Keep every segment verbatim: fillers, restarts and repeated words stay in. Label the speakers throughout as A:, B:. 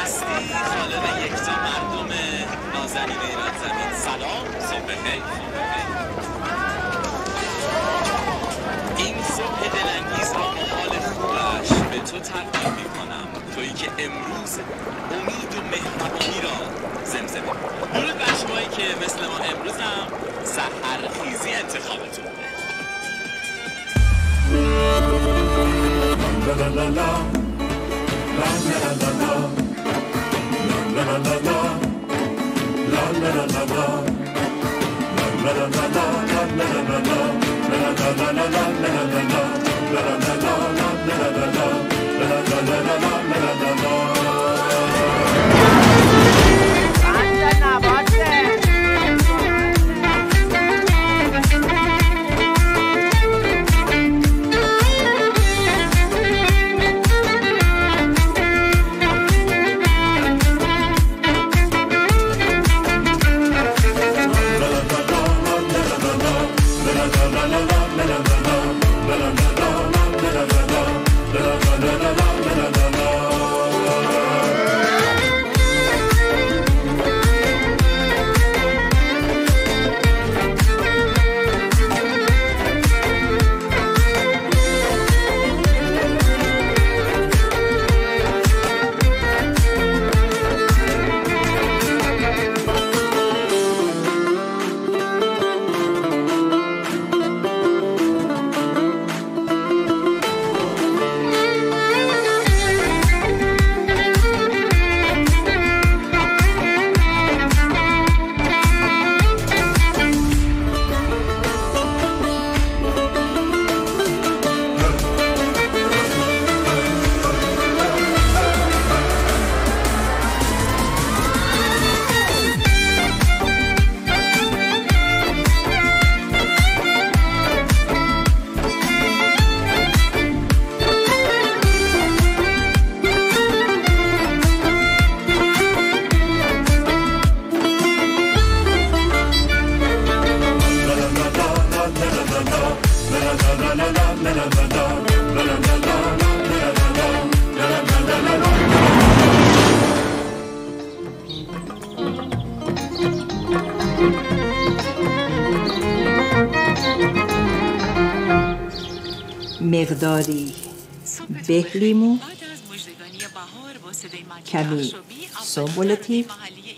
A: هستی خالق یکتا مردم نازنین ایران زمین. سلام، صبح بخیر. این صبح دلانگیز را با حال خوبش به تو تقدیم می‌کنم، تویی که امروز امید و مهربانی را زمزمه می‌کنی. درود بر شمایی که مثل ما امروز هم سحرخیزی انتخابتون. لا لا لا لا لا لا لا لا لا لا لا لا لا لا لا
B: مقداری بهلیمو، کمی سوبولتیف،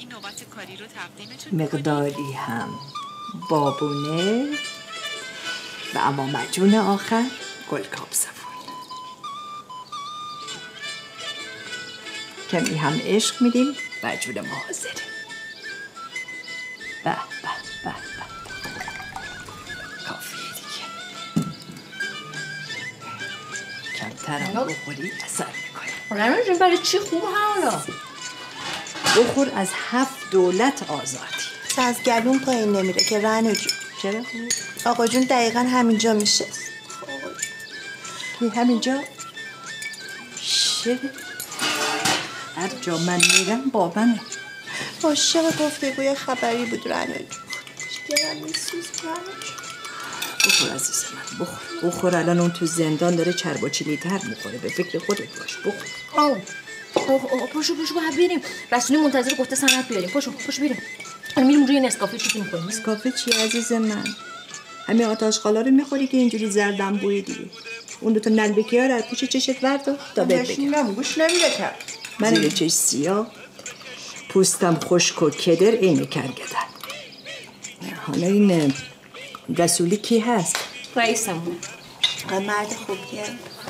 B: مقداری هم بابونه و اما مجون آخر گلکاب زفون. کمی هم عشق میدیم و جون ما حاضره. به به به به کافیه دیگه. کمترم بخوری اثر میکنه.
C: رنو جون برای چی خوب حالا؟
B: بخور از هفت دولت آزادی.
D: از گلون پایین نمیره که رنو جون.
B: چرا؟
D: آقا جون دقیقا همینجا میشه.
B: کی همینجا؟ شده؟ هر جا من میرم با منه.
D: عاشق گفتگوی خبری بود رنو جون. گرم میسوز رنو جون.
B: بخور عزیز من بخور. بخور الان اون تو زندان داره چرباچیلی تر میخوره. به فکر خودت باش بخور.
C: آه آه آه پاشو پاشو باید بریم. رسولی منتظر گفته سند بیاریم. پاشو پاشو بریم. الان میریم روی نسکافه چیزی میکنیم.
B: نسکافه چی عزیز من؟ همین آتش خالا رو میخوری که اینجوری زردم بوی دیگه. اون دو تا نلبکی ها رو از پوش چشت ورد تا بهت بگم.
D: گوش نمیده که
B: من یه چش سیاه، پوستم خشک و کدر عین کرگدن. حالا این رسولی کی هست؟
C: رئیسمونه.
D: مرد خوبیه.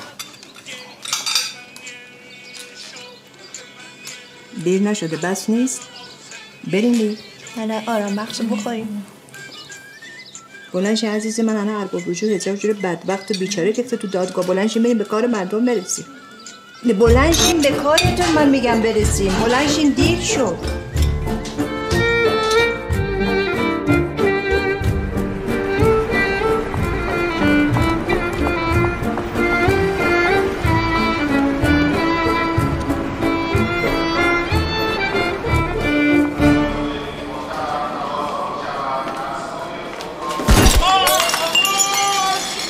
B: دیر نشده بس نیست؟ بریم بیم.
D: نه نه آرام بخش بخوریم.
B: بلنشی عزیز من، انا ارباب وجود هزار جور بدبخت و بیچاره ریخته تو دادگاه. بلنشیم بریم به کار مردم برسیم. بلنشیم به کارتون من میگم برسیم. بلنشیم دیر شد.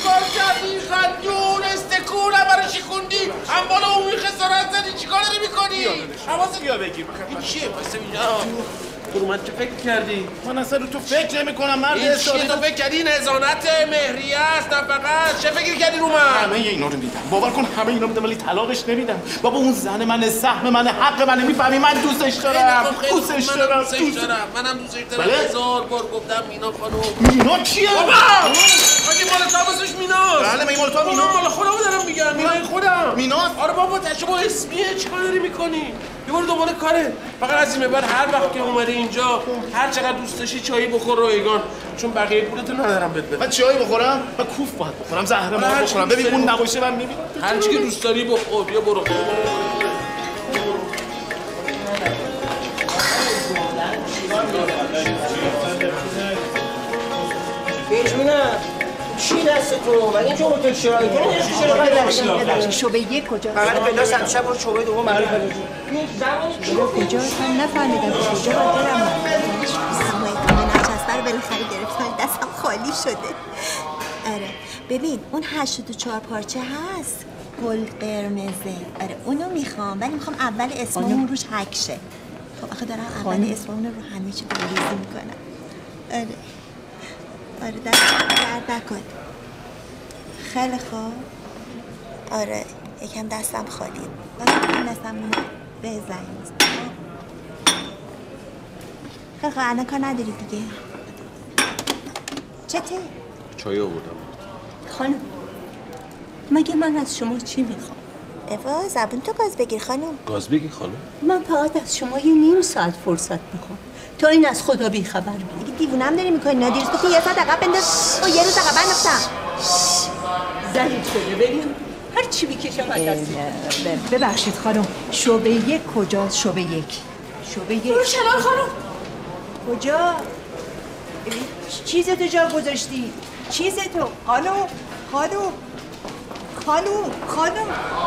E: چیکار داری میکنی؟ حواست یا بگیر
F: این چیه پس اینجا تو من چه فکر کردی؟
E: من اصلا رو تو فکر نمی کنم مرد
F: این چیه تو فکر کردی؟ این هزانت مهریه است نه فقط چه فکر کردی رو من؟
E: همه اینا رو میدم باور کن همه اینا میدم ولی طلاقش نمیدم بابا اون زن من سهم من حق من میفهمی من دوستش دارم دوستش دارم
F: دوستش دارم منم دوستش دارم هزار بار گفتم مینا خانم
E: مینا چیه؟
F: بابا اگه مال تو واسش میناست
E: بله مگه مال تو مینا
F: مال خودم دارم میگم مینای خودم
E: میناست
F: آره بابا تشبه اسمیه چیکار داری میکنی؟ یه بار دوباره کاره فقط از این بعد هر وقت که اومدی اینجا هر چقدر دوست داشتی چایی بخور رایگان چون بقیه پولتو ندارم بهت بدم
E: من چایی بخورم من کوف باید بخورم زهر مار بخورم ببین اون نباشه من میبینم
F: هر چی که دوست داری بخور بیا برو
G: بجمونه چی دست تو؟ مگه چه هتل شرایی تو نشی شرایی
B: شعبه یک کجا؟
G: بغل پلاس هم شب برو شعبه دوم بغل پلاس
B: کجا من نفهمیدم کجا باید برم
D: من نچسته رو بالاخره گرفتم دستم خالی شده. آره ببین اون هشتاد و چهار پارچه هست گل قرمزه. آره اونو میخوام ولی میخوام اول اسممون روش حک شه. خب آخه دارم اول اسممون رو همه چی بریزی میکنم. آره آره دست درد نکن. خیلی خوب. آره یکم دستم خالیه. باید دستم بزنیم. خیلی خوب الان کار نداری دیگه. چته؟
F: چای آوردم
G: خانم مگه من از شما چی میخوام؟
D: اوا زبون تو گاز بگیر خانم.
F: گاز بگی خانم؟
G: من فقط از شما یه نیم ساعت فرصت میخوام تا این از خدا بیخبر بود.
D: دیگه دیوونم داری میکنی نادیرز تو که یه ساعت عقب بنداز. او یه روز عقب انداختم.
G: ضعیف شده ببین هر چی میکشم از دست
B: ببخشید خانم شعبه یک کجاست؟ شعبه یک شعبه یک
C: برو کنار خانم
B: کجا؟ چیزتو جا گذاشتی؟ چیزتو خانم خانم خانم خانم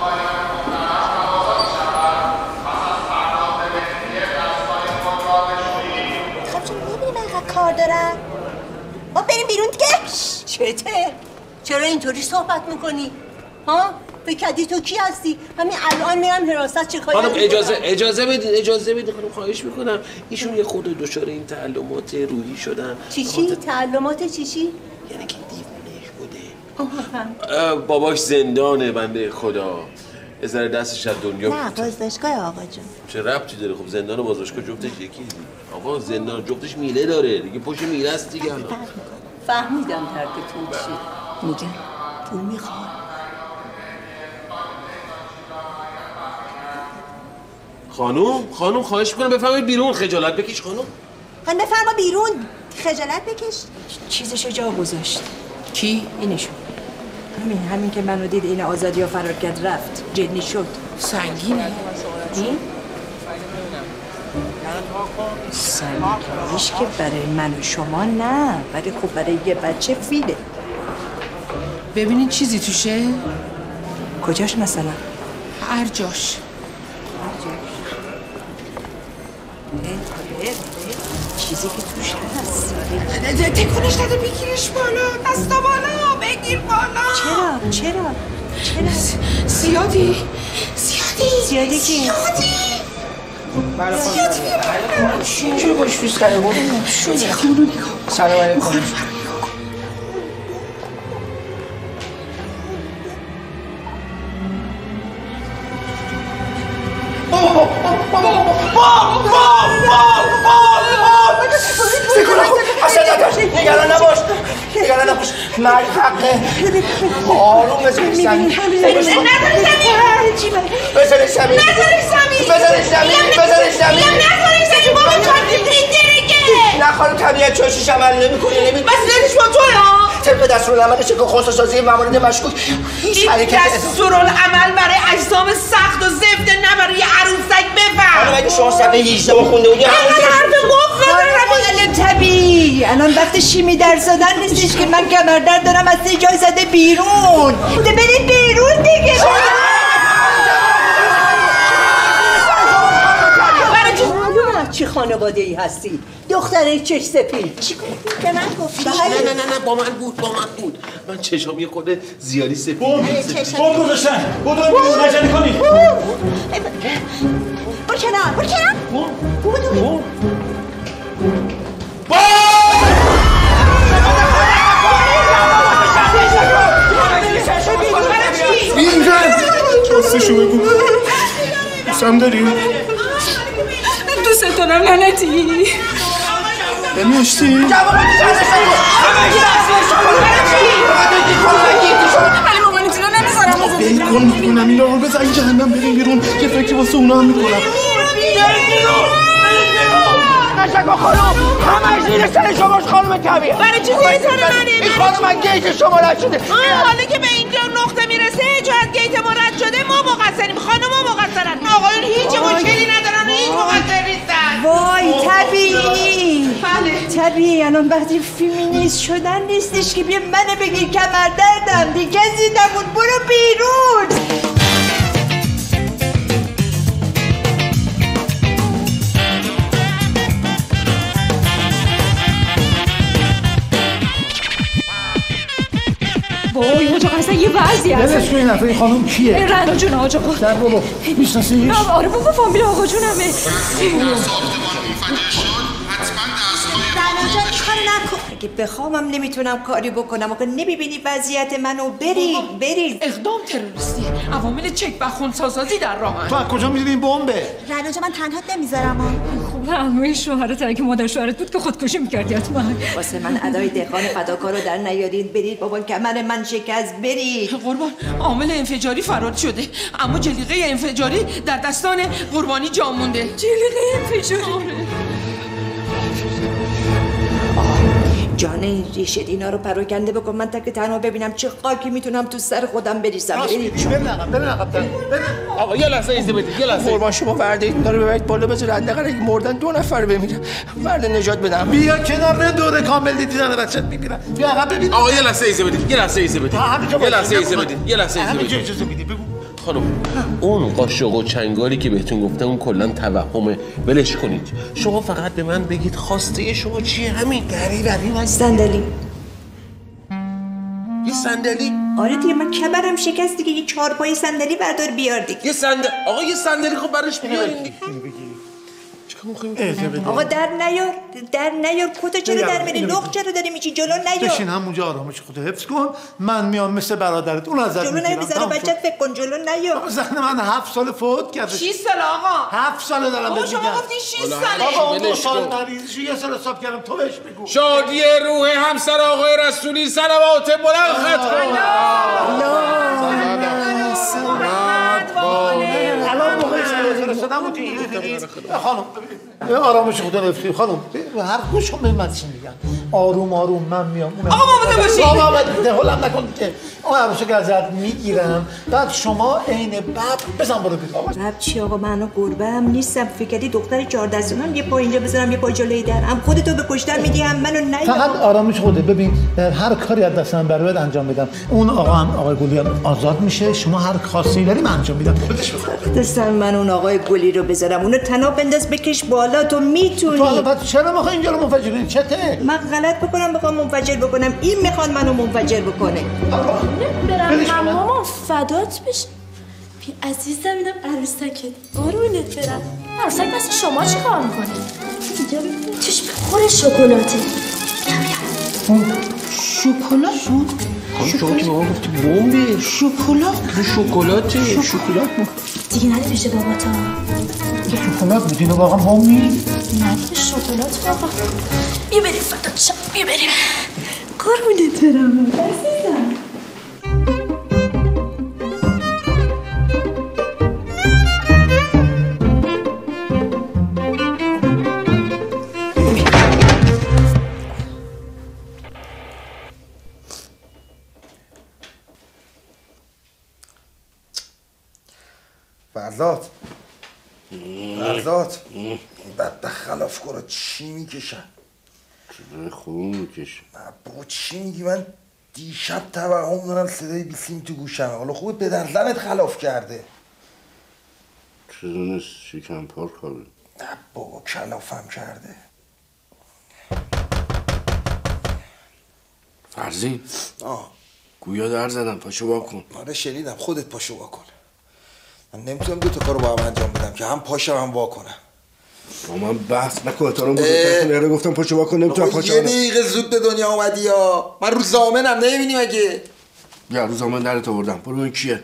D: خب چون میبینی من اینقدر کار دارم ما بریم بیرون دیگه.
G: چته؟ چرا اینطوری صحبت میکنی؟ ها؟ فکر کردی تو کی هستی؟ همین الان میرم حراست چه کاری؟
F: خانم اجازه اجازه بدید اجازه بدید خانم خواهش میکنم ایشون یه خود دچار این تعلمات روحی شدن
G: چی چی؟ تعلمات چی چی؟
F: یعنی که دیوونهش بوده باباش زندانه بنده خدا یه ذره دستش از دنیا
D: نه بازداشتگاه آقا جون.
F: چه ربطی داره خب زندان و بازداشتگاه جفتش یکی آقا زندان جفتش میله داره دیگه پشت میله است دیگه
G: فهمیدم دردتون چی میگم پول میخوام
F: خانوم خانوم خواهش میکنم بفرمایید بیرون خجالت بکش خانوم
D: خانم بفرما بیرون خجالت بکش.
B: چیزشو جا گذاشت. کی؟ اینشون همین همین که منو دید این آزادی ها فرار کرد رفت جنی شد.
C: سنگینه
B: این؟ سنگینیش که برای من و شما نه ولی خب برای یه بچه فیله.
C: ببینین چیزی توشه؟
B: کجاش مثلا؟
C: هر جاش
B: چیزی که توش هست
C: تکونش نده بگیرش بالا دستا بالا بگیر بالا
B: چرا؟ چرا؟ چرا؟
C: زیادی زیادی
B: زیادی کی؟
C: زیادی
G: زیادی چرا باش فیز کرده بود؟
C: شده خونو نگاه
G: سلام علیکم نگران نباش نگران نباش مرد حقه آروم بزنش زمین بزنش زمین بزنش زمین بزنش زمین بزنش زمین بابا چند نه خانم طبیعت چاشیش عمل نمی کنه نمی بس دلش با توی ها طبق دستورالعمل شکل خونساسازی موارد مشکوک
H: این دستورالعمل برای اجسام سخت و زفت نه برای عروسک بفهم
G: حالا اگه شما صفحه هجده ما خونده بودی
H: حرف مفت
B: طبیعی الان وقت شیمی در زدن نیستش که من کمردرد دارم از یه جای زده بیرون بوده برید بیرون دیگه
G: چی خانواده ای هستی؟ دختره چش سپید
D: چی گفتی؟ به من گفتی؟
F: نه نه نه نه با من بود با من بود من چشام یه خورده زیادی سپید
E: بوم بوم گذاشتن بودو بیرون نجنی کنی
D: کنار برو کنار بودو
E: اینجا راستشو بگو دوستم داری؟
C: دوست دارم لعنتی
E: بمیشتی؟
C: علی مامانی تو رو نمیذارم
E: بین کن میکنم این رو بزن این جهنم بریم بیرون یه فکری واسه اونا هم میکنم
G: نشکو خانم همه زیر سر شماش خانم کبیر
H: برای چی زیر سر منه؟
G: این خانم گیت شما رد شده
H: حالا که به اینجا نقطه میرسه چون از گیت ما رد شده ما مقصریم خانم ما مقصرن آقایون هیچ مشکلی ندارن و هیچ مقصر نیستن
B: وای طبیعی
H: بله
B: طبیعی الان وقتی فیمینیست شدن نیستش که بیا منو بگیر کمر دردم دیگه کسی نبود برو بیرون
C: وای حاج آقا اصلا یه وضعی هست
E: بلش کنین این خانم کیه؟
C: این رنا جون حاج آقا
E: در بابا میشناسیش؟
C: آره بابا فامیل آقا جونمه
B: رنا جان کار نکن اگه بخوامم نمیتونم کاری بکنم آقا نمیبینی وضعیت منو برید برید
H: اقدام تروریستی عوامل چک و خونساسازی در راهن
E: تو از کجا میدونی این بمبه؟
D: رنا جان من تنهات نمیذارم
C: خب عموی شوهرت اگه مادر شوهرت بود که خودکشی میکردی حتما
B: واسه من ادای دهقان فداکار رو در نیارید برید بابا کمر من شکست برید
H: قربان عامل انفجاری فراد شده اما جلیقه انفجاری در دستان قربانی جا مونده
C: جلیقه انفجاری
B: جان این ریشه اینا رو پراکنده بکن من تک تنها ببینم چه خاکی میتونم تو سر خودم بریزم برید
E: برن عقب برن عقب
F: آقا یه لحظه ایزه بدید یه لحظه
G: قربان شما ورده اینا رو ببرید بالا بذار حداقل اگه مردن دو نفر بمیرن ورده نجات بدم
E: بیا کنار نه دوره کامل دیدن بچت میمیرن بیا عقب ببین
F: آقا یه لحظه ایزه بدید یه لحظه ایزه بدید یه لحظه ایزه بدید یه لحظه ایزه
E: همینجا
F: بدید
E: اجازه میدی بگو
F: خانم اون قاشق و چنگاری که بهتون گفتم اون کلا توهمه ولش کنید شما فقط به من بگید خواسته شما چیه همین
E: دری بری من
B: صندلی
F: یه صندلی
B: آره دیگه من کمرم شکست دیگه یه چهارپای صندلی بردار بیار دیگه
F: یه صندلی آقا یه صندلی خب براش بیارین دیگه
B: آقا در نیار در نیار کتا چرا در میری لخ چرا داری میچی جلو نیار
E: بشین همونجا آرامش خودت حفظ کن من میام مثل برادرت اون ازت
B: جلو
E: میگیرم
B: نیار بزن بچت فکر کن جلو نیار
E: زن من هفت سال فوت کرده
H: شیش سال آقا
E: هفت سال دارم
H: آقا
E: بهت
H: شما
E: میگم
H: گفتین شیش ساله
E: آقا اون دو
F: ولش
E: سال
F: کن.
E: مریضشو یه سال حساب کردم تو بهش بگو
F: شادی روح همسر آقای رسولی صلوات بلند خط کن
E: الان موقع فرستادم بود خانم ببین آرامش خدا رفتی خانم هر گوش هم من چی میگن آروم آروم من میام
H: آقا مامان باشی
E: بابا دهولم نکن که اون عروسه که ازت میگیرم بعد شما عین باب بزن برو بیرون
B: باب چی آقا من گربه هم نیستم فکر کردی دختر چهارده سالم یه پا اینجا بذارم یه پا جلوی در هم خودتو به کشتن میدی هم منو نیار
E: فقط آرامش خوده ببین هر کاری از دستم بره انجام بدم اون آقا هم آقای گلی آزاد میشه شما هر خاصی داری من انجام میدم
B: دستم من اون آقای گلی رو بذارم اونو تنها بنداز بکش بالا تو میتونی
E: تو البته چرا میخوای اینجا رو منفجر چته
B: من غلط بکنم بخوام منفجر بکنم این میخواد منو منفجر بکنه
I: برم مامان فدات بشه بی عزیزم اینم عروسکت قربونت برم عروسک مثل شما چی کار میکنه؟ اینجا ببینید توش پر شکلاته
H: شکلات
F: شما که بابا گفتی بمبه
H: شکلات
F: شکلاته شکلات
I: دیگه نده پیش باباتا
E: شکلات بود اینو واقعا همی
I: نده شکلات بابا بیا بریم فدات شم بیا بریم قربونت برم عزیزم
G: فرزاد فرزاد این بدبخت خلافکارا چی میکشن؟
F: خون میکشه
G: بابا چی میگی من دیشب توهم دارم صدای بیسیم تو گوشم حالا خوبه پدر زنت خلاف کرده
F: چیزونست شکم پار کنه
G: نه بابا کلافم کرده
F: فرزین
G: آه
F: گویا در زدم پاشو با کن
G: آره شنیدم خودت پاشو با کن من نمیتونم دو تا کارو با هم انجام بدم که هم پاشم هم وا کنم.
F: من بحث نکن احترام بزرگتر کنه. گفتم پاشو وا کن نمیتونم پاشو.
G: یه دقیقه زود به دنیا اومدی یا من رو زامنم نمیبینی مگه؟
F: یا رو زامن درت آوردم. برو ببین کیه.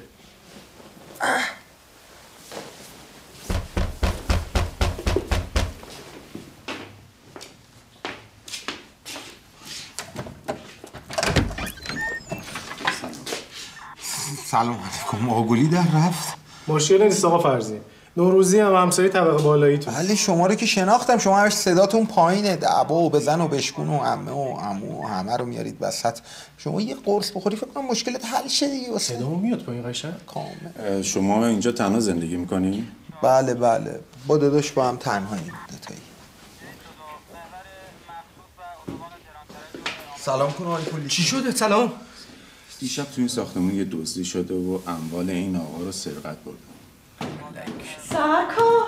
J: سلام علیکم. آقولی در رفت؟
K: مشکل نیست آقا فرزی. نوروزی هم همسایه طبقه بالایی تو.
J: بله شما رو که شناختم. شما همش صداتون پایینه. دعوا و بزن و بشکون و عمه و عمو و همه رو میارید وسط. شما یه قرص بخوری فکر کنم مشکلت حل شه دیگه. واسه
K: صدامون میاد پایین قشنگ؟
J: کامل.
L: شما اینجا تنها زندگی میکنی؟
J: بله بله. با داداش با هم تنهاییم دوتایی. سلام کن آقای پلیس.
F: چی شده؟ سلام.
L: دیشب تو این ساختمون یه دزدی شده و اموال این آقا رو سرقت بردن.
M: سرکار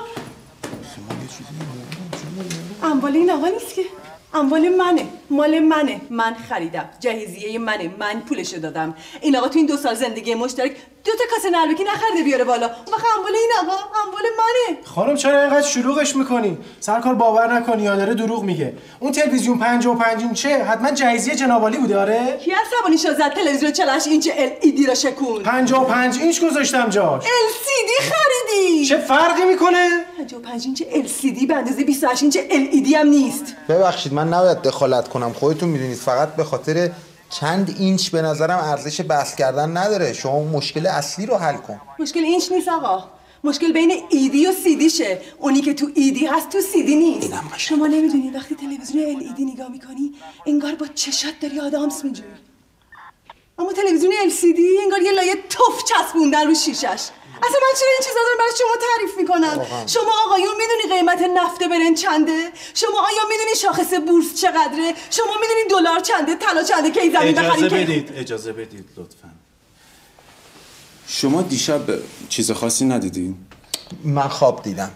M: اموال این آقا نیست که، اموال منه، مال منه، من خریدم، جهیزیه منه، من پولشو دادم. این آقا تو این دو سال زندگی مشترک دو تا کاسه نلبکی نخرده بیاره بالا. اون وقت اموال این آقا اموال منه.
K: خانم چرا اینقدر شلوغش میکنی؟ سرکار باور نکنی یا داره دروغ میگه. اون تلویزیون پنجاه و پنج اینچه حتما جهیزیه جناب عالی بوده. آره
M: کی عصبانی شد زد تلویزیون چهل و هشت اینچ ال ای دی رو شکون؟
K: پنجاه و پنج اینچ گذاشتم جاش.
M: ال سی دی خریدی.
K: چه فرقی میکنه؟
M: پنجاه و پنج اینچ ال سی دی به اندازه بیست و هشت اینچ ال ای دی هم نیست.
J: ببخشید من نباید دخالت کنم. خودتون میدونید فقط به خاطر چند اینچ به نظرم ارزش بحث کردن نداره. شما مشکل اصلی رو حل کن.
M: مشکل اینچ نیست آقا، مشکل بین ایدی و سیدی شه. اونی که تو ایدی هست تو سیدی نیست. شما نمیدونی وقتی تلویزیون ال ای دی نگاه میکنی انگار با چشات داری آدامس میجوری، اما تلویزیون ال سی دی انگار یه لایه تف چسبوندن رو شیشش. اصلا من چرا این چیزا دارم برای شما تعریف میکنم؟ شما آقایون میدونی قیمت نفت برنج چنده؟ شما آیا میدونی شاخص بورس چقدره؟ شما میدونی دلار چنده؟ طلا چنده؟ کی زمین بخرید؟
L: اجازه بدید اجازه بدید لطفاً. شما دیشب چیز خاصی ندیدین؟
J: من خواب دیدم.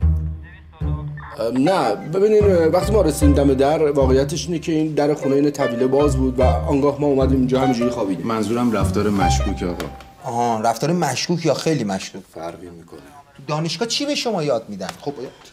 F: نه ببینین وقتی ما رسیدیم دم در واقعیتش اینه که این در خونه این طویله باز بود و آنگاه ما اومدیم اینجا همینجوری خوابیدیم.
L: منظورم رفتار مشکوک آقا.
J: آها رفتار مشکوک یا خیلی مشکوک
L: فرقی میکنه.
J: تو دانشگاه چی به شما یاد میدن؟ خب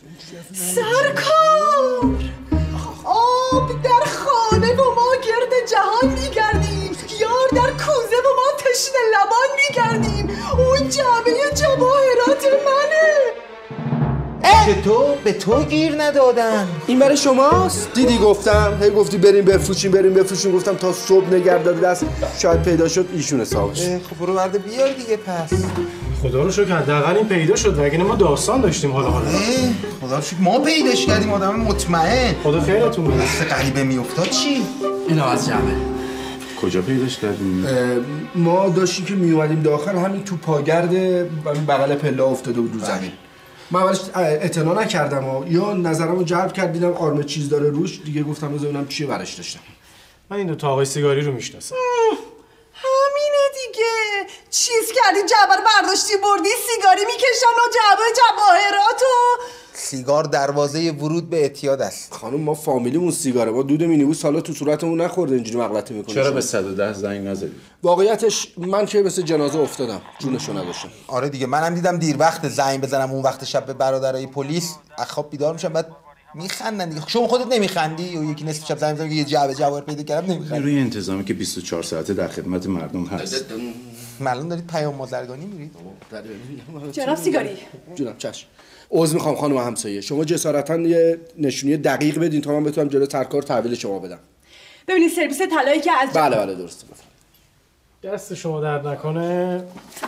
M: سرکار آب در خانه و ما گرد جهان میگردیم، یار در کوزه و ما تشنه لبان میگردیم. اون جعبه جواهرات منه.
J: چطور؟ به تو گیر ندادن؟
F: این برای شماست؟ دیدی گفتم هی گفتی بریم بفروشیم بریم بفروشیم، گفتم تا صبح نگه داری دست شاید پیدا شد ایشون حسابش.
J: خب برو برده بیار دیگه. پس
K: خدا رو شکر حداقل این پیدا شد، وگرنه ما داستان داشتیم حالا حالا.
J: خدا رو شکر ما پیداش کردیم. آدم مطمئن.
K: خدا خیرتون بده.
J: دست غریبه میافتاد چی؟
F: اینو از جعبه.
L: کجا پیداش کردیم؟
F: ما داشتیم که می اومدیم داخل همین تو پاگرد بغل پله افتاده بود رو زمین. من اولش اعتنا نکردم و یا نظرمو جلب کرد دیدم آرم چیز داره روش دیگه گفتم ببینم چیه برش داشتم.
K: من این دو تا آقای سیگاری رو میشناسم.
M: همینه دیگه. چیز کردی جعبه رو برداشتی بردی سیگاری میکشن و جعبه جواهراتو.
J: سیگار دروازه ورود به اعتیاد است.
F: خانم ما فامیلیمون سیگاره، ما دود مینیبوس حالا تو صورتمون نخورده اینجوری مغلطه میکنه.
L: چرا به صد و ده زنگ نزدی؟
F: واقعیتش من که مثل جنازه افتادم، جونشو نداشتم.
J: آره دیگه منم دیدم دیر وقت زنگ بزنم اون وقت شب به برادرای پلیس از خواب بیدار میشم بعد میخندن دیگه. شما خودت نمیخندی؟ و یکی نصف شب زنگ میزنم که یه جعبه جواهر پیدا کردم نمیخندی؟
L: نیروی انتظامی که بیست و چهار ساعته در خدمت مردم هست.
J: معلوم دارید پیام مازرگانی میرید.
M: جناب سیگاری.
F: جونم چشم. عذر میخوام خانم همسایه، شما جسارتاً یه نشونی دقیق بدین تا من بتونم جلوی سرکار تحویل شما بدم.
M: ببینید سرویس طلایی که از
F: بله بله درسته.
K: دست شما درد نکنه.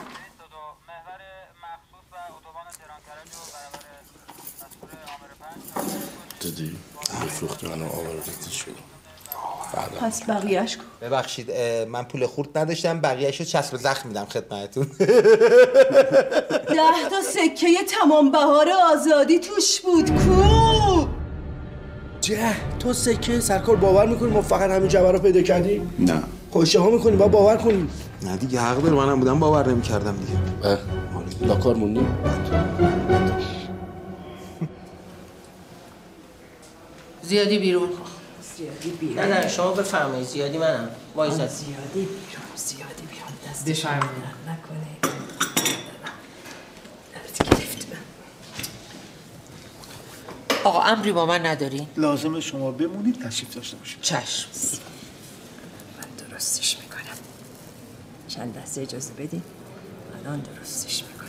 F: دیدی؟ بفروخت منو آوردت شد.
M: پس بقیه‌اش کن.
J: ببخشید من پول خورد نداشتم، بقیه‌اشو چسب زخم میدم خدمتتون.
M: ده تا سکه تمام بهار آزادی توش بود کو.
F: ده تا سکه سرکار باور میکنی ما فقط همین جعبه رو پیدا کردیم؟
L: نه.
F: خوشه ها میکنی با باور کنیم.
J: نه دیگه حق داره، منم بودم باور نمی‌کردم دیگه.
F: اه لاکار موندیم.
H: زیادی بیرون.
M: زیادی بیرون.
H: نه نه شما بفرمایید زیادی منم. وایسا.
M: زیادی بیرون. زیادی بیرون. دست
H: بفرمایید.
M: نکنه.
H: آقا امری با من ندارین؟
E: لازمه شما بمونید تشریف داشته باشید.
H: چشم.
B: من درستش میکنم. چند لحظه اجازه بدین. الان درستش میکنم.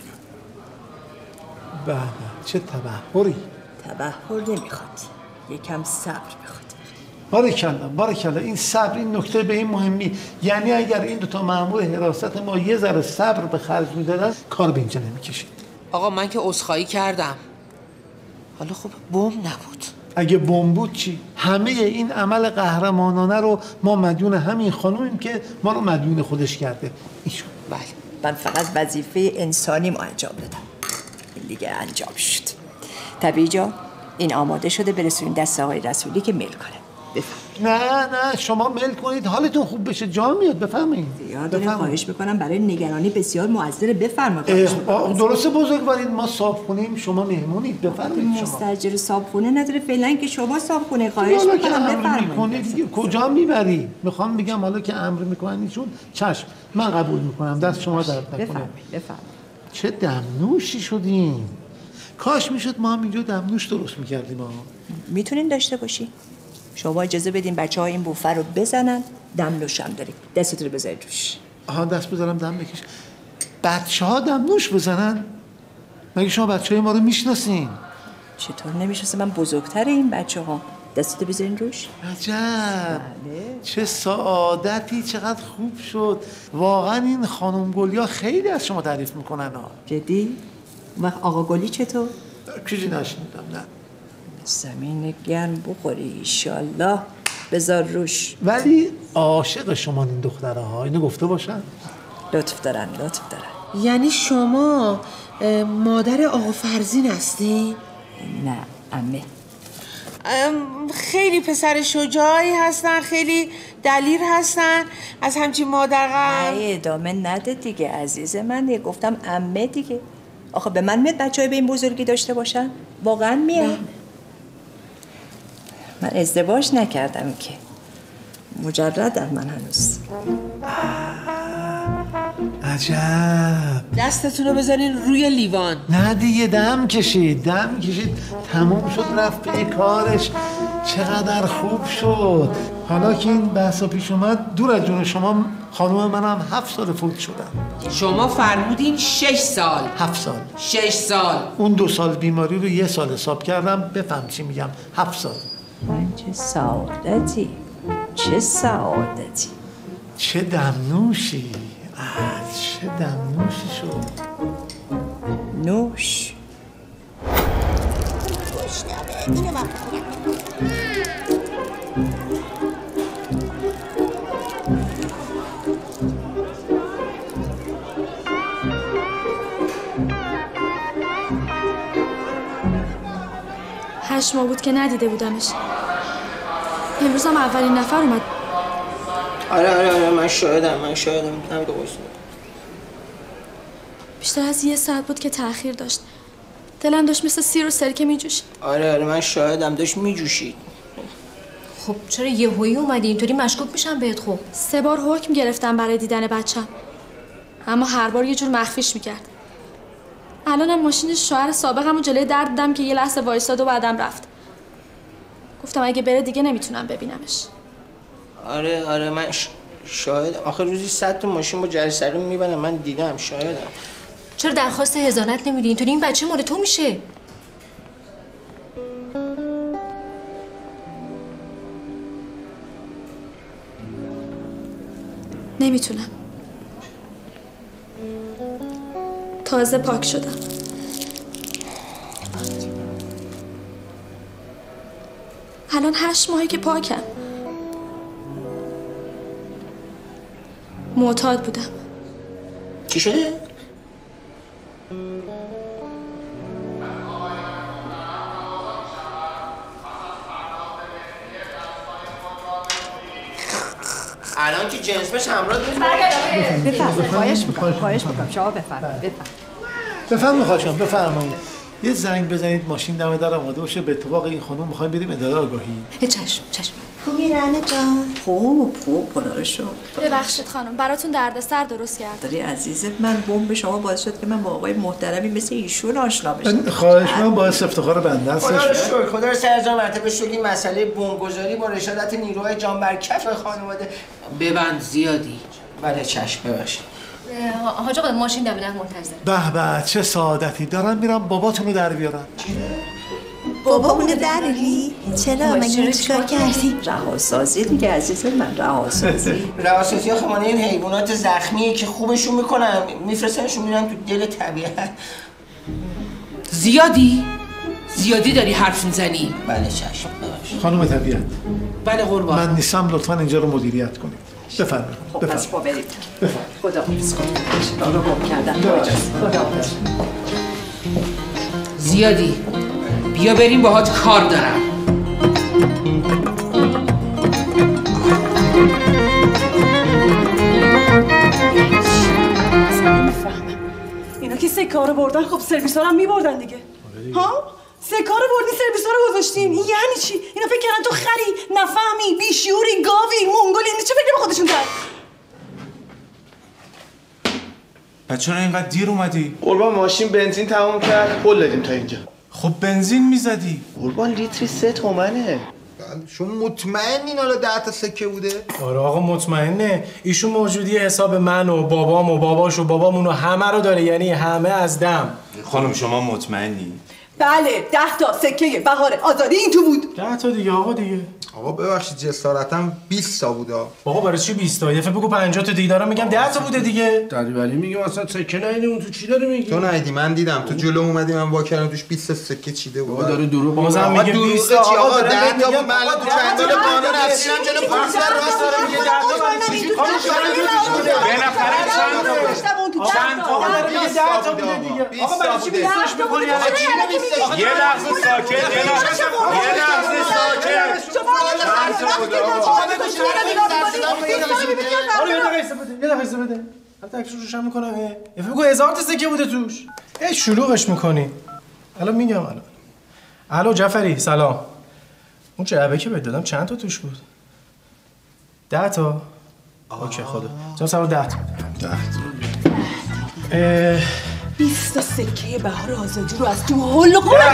E: به به چه تبحری.
B: تبحر نمیخواد. یکم صبر میخواد.
E: باریکلا باریکلا این صبر این نکته به این مهمی. یعنی اگر این دوتا مأمور حراست ما یه ذره صبر به خرج میدادن کار به اینجا نمیکشید.
H: آقا من که عذرخواهی کردم. حالا خب بمب نبود.
E: اگه بمب بود چی؟ همه این عمل قهرمانانه رو ما مدیون همین خانومیم که ما رو مدیون خودش کرده. ایشون.
B: بله. من فقط وظیفه انسانی ما انجام دادم. این دیگه انجام شد. طبیعی جا این آماده شده برسونین دست آقای رسولی که میل کنه. بفرمایید.
E: نه نه شما میل کنید حالتون خوب بشه جا میاد بفرمایید.
B: زیاد خواهش میکنم برای نگرانی بسیار معذره بفرمایید.
E: درسته بزرگوارید ما صابخونیم شما مهمونید بفرمایید شما.
B: مستاجر صابخونه نداره فعلا که شما صابخونه خواهش میکنم بفرمایید.
E: کجا میبری؟ میخوام بگم حالا که امر میکنن ایشون چشم من قبول میکنم دست شما درد نکنه.
B: بفرمایید بفرمایید.
E: چه دمنوشی شدیم. کاش میشد ما هم اینجا دمنوش درست میکردیم ها.
B: میتونین داشته باشی. شما اجازه بدین بچه ها این بوفر رو بزنن دمنوش هم داریم. دستت رو بذارید روش.
E: آها دست بذارم دم بکش. بچه ها دمنوش بزنن؟ مگه شما بچه های ما رو میشناسین؟
B: چطور نمیشناسه؟ من بزرگتر این بچه ها. دستت بذارین روش.
E: عجب بله. چه سعادتی چقدر خوب شد. واقعا این خانم گلیا خیلی از شما تعریف میکنن ها.
B: جدی؟ وقت آقا گلی چطور؟
E: چیزی نشنیدم نه.
B: زمین گرم بخوری ایشالله بذار روش.
E: ولی عاشق شما این دختره ها اینو گفته باشن؟
B: لطف دارن لطف دارن.
H: یعنی شما مادر آقا فرزین هستی؟
B: نه عمه.
H: خیلی پسر شجاعی هستن خیلی دلیر هستن از همچین مادر غم.
B: نه ادامه نده دیگه عزیز من. گفتم عمه دیگه. آخه به من میاد بچه های به این بزرگی داشته باشن؟ واقعا میاد. من ازدواج نکردم که مجردم من هنوز.
E: عجب
H: دستتون رو بذارین روی لیوان.
E: نه دیگه دم کشید دم کشید تموم شد رفت به کارش. چقدر خوب شد. حالا که این بحثا پیش اومد دور از جون شما خانوم منم هفت سال فوت شدم.
H: شما فرمودین شش سال.
E: هفت سال.
H: شش سال.
E: اون دو سال بیماری رو یه سال حساب کردم. بفهم چی میگم. هفت سال.
B: من چه سعادتی چه سعادتی.
E: چه دمنوشی. چه دمنوشی شد.
B: نوش
D: اینو من
I: هشت ماه بود که ندیده بودمش. امروز هم اولین نفر اومد.
G: آره آره آره من شاهدم من شاهدم هم که بایستم.
I: بیشتر از یه ساعت بود که تأخیر داشت. دلم داشت مثل سیر و سرکه می جوشید.
G: آره آره من شاهدم داشت می جوشید.
C: خب چرا یهویی اومدی؟ اینطوری مشکوک میشم بهت. خب
I: سه بار حکم گرفتم برای دیدن بچم، اما هر بار یه جور مخفیش میکرد. الانم ماشین شوهر سابقمو جلوی در دیدم که یه لحظه وایساد و بعدم رفت. گفتم اگه بره دیگه نمیتونم ببینمش.
G: آره آره من شاهد. آخه روزی صد تا ماشین با جرثقیل میبرن من دیدم شاهدم.
C: چرا درخواست حضانت نمیدی؟ اینطوری این بچه مال تو میشه.
I: نمیتونم. تازه پاک شدم. الان هشت ماهی که پاکم. معتاد بودم.
G: چی شده؟ الان که جنس بش همراه داریم.
B: بفرمایید. خواهش میکنم خواهش میکنم شما بفرمایید.
E: بفرمایید خواهشم بفرمایید. یه زنگ بزنید ماشین دم در آماده باشه، به اتفاق این خانم میخوایم بریم اداره آگاهی.
C: چشم چشم.
D: خوبی رنه جان؟
B: خوب خوب خدا رو شکر.
I: ببخشید خانم براتون دردسر درست کردم.
B: داری عزیزت، من بمب شما باعث شد که من با آقای محترمی مثل ایشون آشنا بشم.
E: خواهش من باعث افتخار بنده هستش.
G: خدا رو شکر، خدا رو سر هزار مرتبه شکر. این مسئله بمبگذاری با رشادت نیروهای جان بر کف خانواده ببند زیادی. بله چشم ببخشید.
C: حاج آقا ماشین دم در منتظر.
E: به به چه سعادتی. دارم میرم باباتون رو در بیارم.
D: بابامونو دریلی؟ چرا؟ مگه چیکار کردی؟
B: رهاسازی دیگه عزیزم من، رهاسازی.
G: رهاسازی آخه مانه این حیوانات زخمیه که خوبشون میکنن میفرستنشون میرن تو دل طبیعت.
H: زیادی؟ زیادی داری حرف میزنی؟
G: بله چشم ببخشید.
E: خانم طبیعت.
H: بله قربان.
E: من نیستم، لطفا اینجا رو مدیریت کنید. بفرمایید.
B: خب پس با برید. خدا حافظ کن. آقا گم کردم. خدا حافظ.
H: زیادی بیا بریم باهات کار دارم.
M: اینا که سکه ها رو بردن، خب سرویس ها رو هم میبردن دیگه. ها؟ سکه ها رو بردین سرویس ها رو گذاشتین. این یعنی چی؟ اینا فکر کردن تو خری، نفهمی، بیشعوری، گاوی، منگولی. این چه فکر به خودشون کرد؟
L: پس چرا اینقدر دیر اومدی؟
K: قربان ماشین بنزین تمام کرد، پل دادیم تا اینجا.
L: خب بنزین میزدی؟
K: قربان لیتری سه تومنه.
J: شما مطمئنین حالا ده تا سکه بوده؟
K: آره آقا مطمئنه. ایشون موجودی حساب من و بابام و باباش و بابامون و همه رو داره، یعنی همه از دم.
L: خانم شما مطمئنی؟
M: بله ده تا سکه بهار آزادی این تو بود.
K: ده تا دیگه آقا دیگه.
J: آقا ببخشید جسارتم بیست تا بوده.
K: آقا برای چی بیست تا؟ یه دفعه بگو پنجاه تا دیگه. دارم میگم ده تا بوده دیگه.
F: دریوری میگم اصلا سکه نیدی اون تو چی داری میگی؟
J: تو نیدی، من دیدم تو جلو اومدی من وا کردم توش بیست تا سکه چیده بود.
F: آقا داره دروغ میگه.
K: بازم میگه بیست تا.
J: آقا ده تا بود. من الان تو چندال قانون اسیرم جلو پلیس راست داره میگه ده تا برای چی؟ خانم شما
K: بالاخره چند تا بود؟ چند تا بود؟ داره میگه ده تا بوده دیگه. آقا برای چی بیستش میکنی؟
L: یه لحظه ساکت، یه لحظه یه لحظه ساکت. چند تا بود آقا؟
K: آره یه دقیقه ایسته بده، یه دقیقه ایسته بده. البته عکسش رو روشن میکنم. یه فکر هزار تا سکه بوده توش. ای شلوغش میکنی. الان میگم الان. الو جعفری سلام. اون جعبه که بهت دادم چند تا توش بود؟ ده تا. اوکی خدا. جناب سوار ده تا.
F: ده تا.
M: بیست تا سکه بهار آزادی رو از تو هول و قول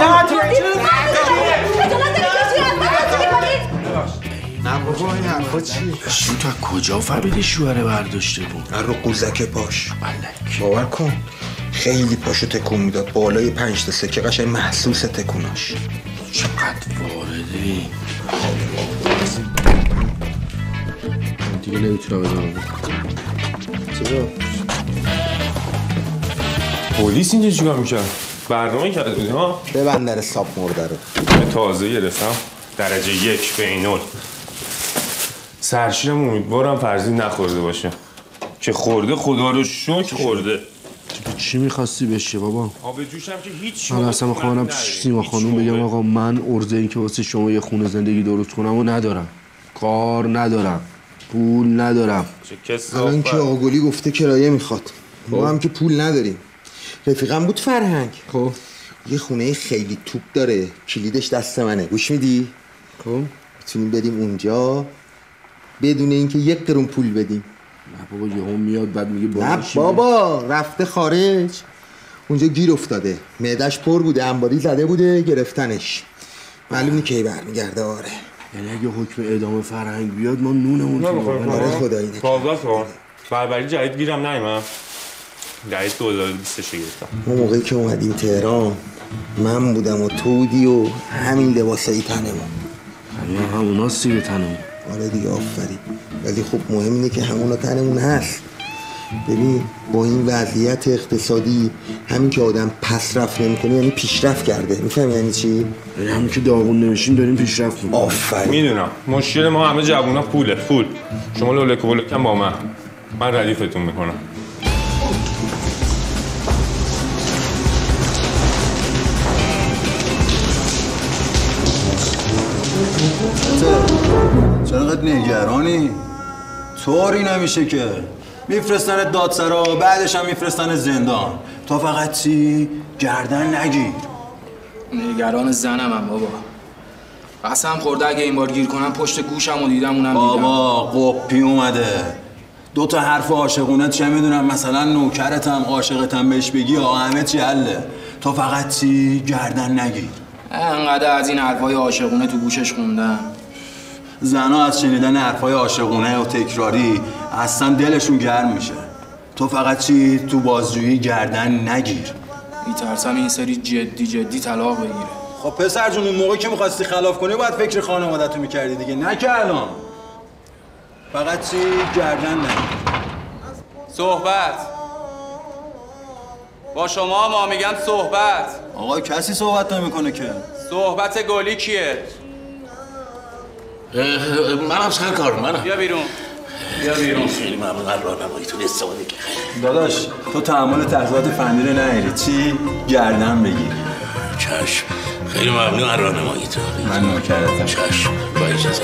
J: نه بابا این حرفا چیه؟
F: شو تو کجا فهمیدی شوهر برداشته بود؟
J: هر رو قوزک پاش. باور کن خیلی پاشو تکون میداد، بالای پنج تا سکه قشنگ محسوس تکوناش.
F: چقدر واردی. دیگه نمیتونم ادامه بدم. چرا؟
N: پلیس اینجا چیکار میکرد؟ برنامه کرده بودی ها؟
J: ببند در ساب مرده رو.
N: تازه گرفتم درجه یک بینول. سرشیرم امیدوارم فرضی نخورده باشه که خورده خدا رو شکر خورده.
F: چی میخواستی بشه بابا؟
N: آب جوشم که هیچ.
F: من اصلا میخوام پیش سیما خانوم بگم آقا من عرضه این که واسه شما یه خونه زندگی درست کنم و ندارم، کار ندارم، پول ندارم.
J: الان که آقلی گفته کرایه میخواد، ما هم که پول نداریم. رفیقم بود فرهنگ، خب یه خونه خیلی توپ داره، کلیدش دست منه، گوش میدی؟ خب میتونیم بریم اونجا بدون اینکه یک قرون پول بدیم.
F: نه بابا یهو میاد بعد میگه
J: نه بابا رفته خارج، اونجا گیر افتاده، معدش پر بوده، انباری زده بوده گرفتنش، معلومه کی برمیگرده. آره
F: یعنی اگه حکم اعدام فرهنگ بیاد ما نونمون تو.
J: آره خدایی نه
N: کاغذ ها بربری جدید گیرم نیومد. جدید دو هزار و بیست گرفتم.
J: ما موقعی که اومدیم تهران من بودم و تو بودی و همین لباسایی تنمون.
F: یا همونا سیره تنمون.
J: آره دیگه آفرین. ولی خب مهم اینه که همونا تنمون هست. ببین با این وضعیت اقتصادی همین که آدم پس رفت نمی‌کنه یعنی پیشرفت کرده. میفهمی یعنی چی؟
F: یعنی همین که داغون نمیشیم داریم پیشرفت می‌کنیم.
J: آفرین.
N: میدونم مشکل ما همه جوونا پوله، پول. شما لولک و بولکم با من. من ردیفتون میکنم.
O: چرا قد نگرانی؟ طوری نمیشه که میفرستن دادسرا بعدش هم میفرستن زندان. تو فقط چی؟ گردن نگیر.
P: نگران زنم هم بابا. قسم خورده اگه این بار گیر کنم پشت گوشم و دیدم اونم دیدم.
O: بابا قپی اومده. دو تا حرف عاشقونه چه میدونم مثلا نوکرتم عاشقتم بهش بگی آقا همه چی حله. تو فقط چی؟ گردن نگیر.
P: انقدر از این حرفای عاشقونه تو گوشش خوندم.
O: زنها از شنیدن حرفای عاشقونه و تکراری اصلا دلشون گرم میشه. تو فقط چی؟ تو بازجویی گردن نگیر.
P: میترسم این سری جدی جدی طلاق بگیره.
O: خب پسر جون اون موقعی که میخواستی خلاف کنی باید فکر خانواده‌تو میکردی دیگه، نه که الان. فقط چی؟ گردن نگیر.
Q: صحبت با شما ما میگم صحبت.
O: آقا کسی صحبت نمیکنه که.
Q: صحبت گلی کیه؟
R: منم سرکار منم.
Q: بیا بیرون. بیا بیرون.
R: خیلی ممنون از راهنماییتون استفاده کردم.
O: داداش تو تحمل تحقیقات فنی رو نگیری، چی؟ گردن بگیر.
R: چشم. خیلی ممنون از راهنماییتون.
O: من نوکرتم.
R: چشم. با اجازه.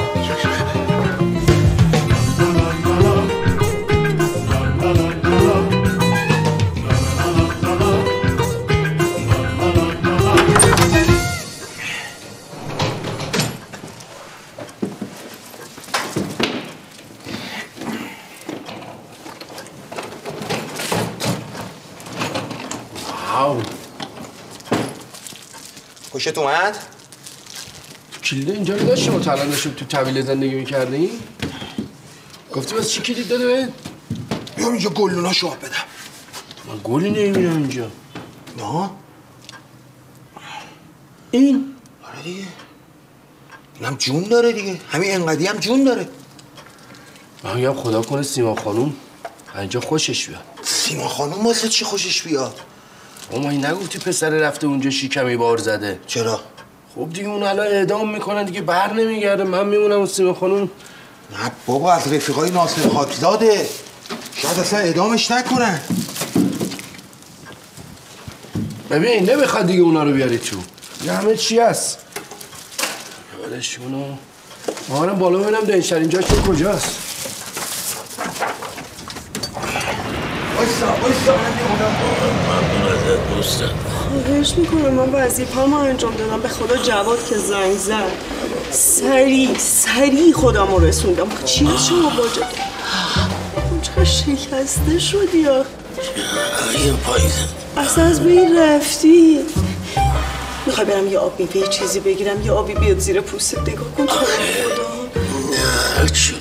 J: خوشت اومد؟
F: کلید اینجا رو داشتیم و تا الان داشتیم تو طویل زندگی میکردیم. گفتی بس چی کلید داده بهت؟
J: بیام اینجا گلونا شاه بدم.
F: من گلی نمیبینم اینجا.
J: نه؟
F: این؟
J: آره دیگه. اینم جون داره دیگه. همین انقدی هم جون داره.
F: من میگم خدا کنه سیما خانوم اینجا خوشش بیاد.
J: سیما خانوم واسه چی خوشش بیاد؟
F: اما این نگفتی پسر رفته اونجا شیکمی بار زده؟
J: چرا؟
F: خب دیگه اون الان اعدام میکنن دیگه بر نمیگرده. من میمونم و سیما خانوم.
J: نه بابا از رفیقای ناصر خاکزاده. شاید اصلا اعدامش نکنن.
F: ببین نمیخواد دیگه اونا رو بیاری تو. یه همه چی هست. ولشونو. مامانم بالا ببینم دنشتر اینجا چون کجاست؟
J: بایستا بایستا من میمونم.
R: ممنون ازت دوستم.
M: خواهش میکنم من وظیفه‌مو انجام دادم. به خدا جواد که زنگ زد سریع سریع خودمو رسوندم. چی از شما باجه؟ چقدر شکسته شدی یا؟
R: یه پاییزم.
M: اصلا از بین رفتی. میخوای برم یه آب میوه چیزی بگیرم یه آبی بیاد زیر پوستت نگاه کن.
R: نه چون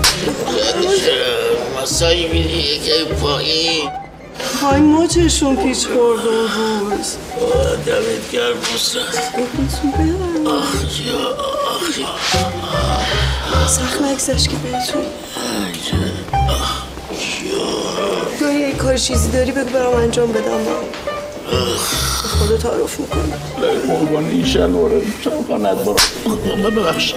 R: مسایی میری که پایین
M: های موچشون پیچ خورد اون روز.
R: دمت گرم بسرد.
M: بکنسون برم.
R: آخ جا آخ جا
M: سخت نگذشت که بهتون. داری یه کار چیزی داری بگو برام انجام بدم. خدا تعارف میکنم.
R: قربان این شلواره چمقانت برو ببخش.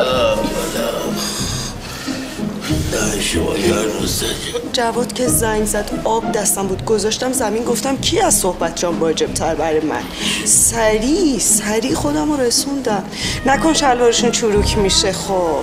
M: جواد که زنگ زد آب دستم بود گذاشتم زمین گفتم کی از صحبت جان واجب تر برای من. سریع سریع خودم رو رسوندم. نکن شلوارشون چروک میشه. خب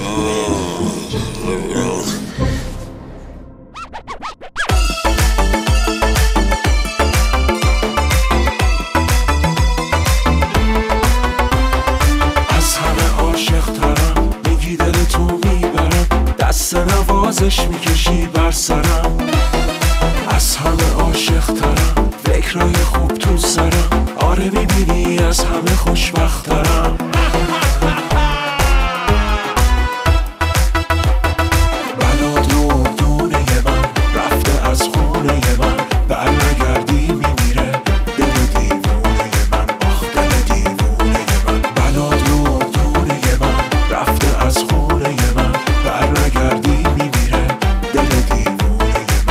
S: نوازش میکشی بر سرم از همه عاشق ترم فکرای خوب تو سرم آره میبینی از همه خوشبخت ترم بلا دو دونه من رفته از خونه من بر نگردی میمیره دل دیوونه من آخ دل دیوونه من بلا دو دونه من رفته از خونه من بر نگردی میمیره دل دیوونه من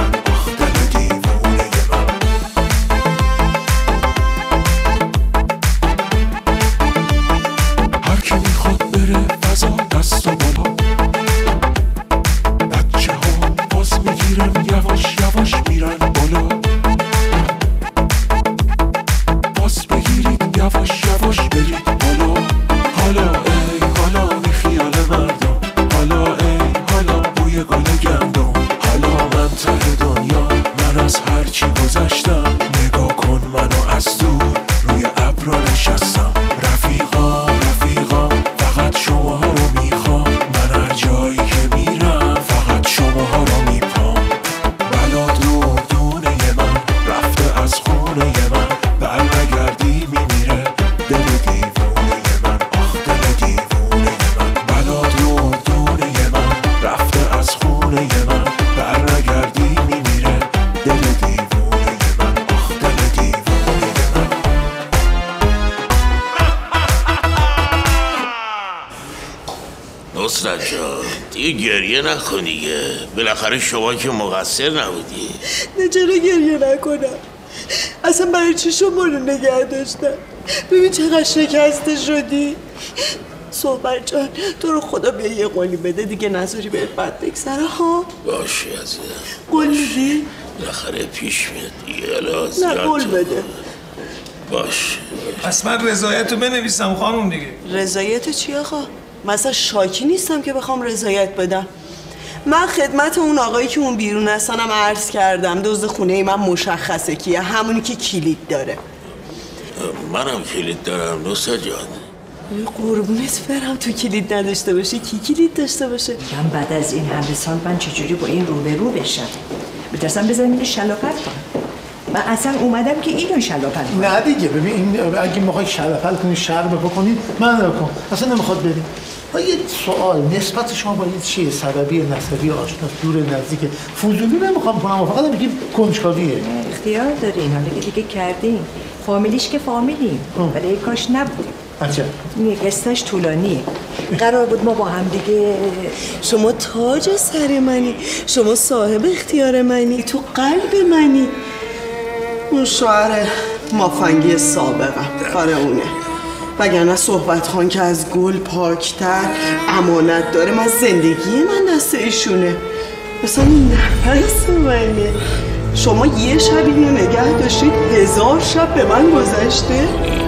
R: دیگه گریه نکن دیگه. بالاخره شما که مقصر نبودی.
T: نه چرا گریه نکنم؟ اصلا برای چی شما رو نگه داشتم؟ ببین چقدر شکسته شدی. صحبت جان تو رو خدا بیا یه قولی بده دیگه نذاری بهت بد بگذره ها.
R: باشه عزیزم.
T: قول میدی؟
R: بالاخره پیش میاد دیگه.
T: نه قول بده.
R: باشه.
K: پس من رضایت رو بنویسم خانم دیگه.
T: رضایت چی آقا؟ مثلا شاکی نیستم که بخوام رضایت بدم. من خدمت اون آقایی که اون بیرون هستنم عرض کردم دزد خونه من مشخصه کیه، همونی که کلید داره.
R: منم کلید دارم دوستا جان.
T: قربونت برم تو کلید نداشته باشه کی کلید داشته باشه؟
B: من بعد از این همه سال من چجوری با این رو به رو بشم؟ بترسم بذارم اینو شلاپت کنم. من اصلا اومدم که اینو شلاپت کنم.
E: نه دیگه ببین این اگه میخوای شلاپت کنی شربه بکنید من نکن. اصلا نمیخواد بریم. یه سوال نسبت شما با این چیه؟ صدبی نسبی آشنا دور نزدیک فضولی نمیخوام کنم فقط میگیم کنجکاویه.
B: اختیار دارین حالا که دیگه کردین. فامیلیش که فامیلیم ولی کاش نبود.
E: عجب.
B: این قصهش طولانیه. قرار بود ما با هم دیگه.
T: شما تاج سر منی، شما صاحب اختیار منی، تو قلب منی. اون شوهر مافنگی سابقم کار اونه. وگرنه صحبت خان که از گل پاکتر امانت داره. من زندگی من دست ایشونه. مثلا نفس منه. شما یه شب اینو نگه داشتید هزار شب به من گذشته.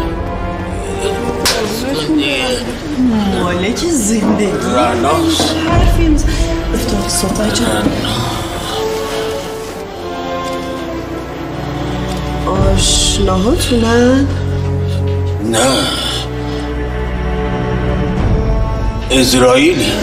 T: مالک زندگی
R: رناس
T: حرفی نیست. افتاد صحبت جان. آشناهاتونن؟
R: نه اسرائیلی.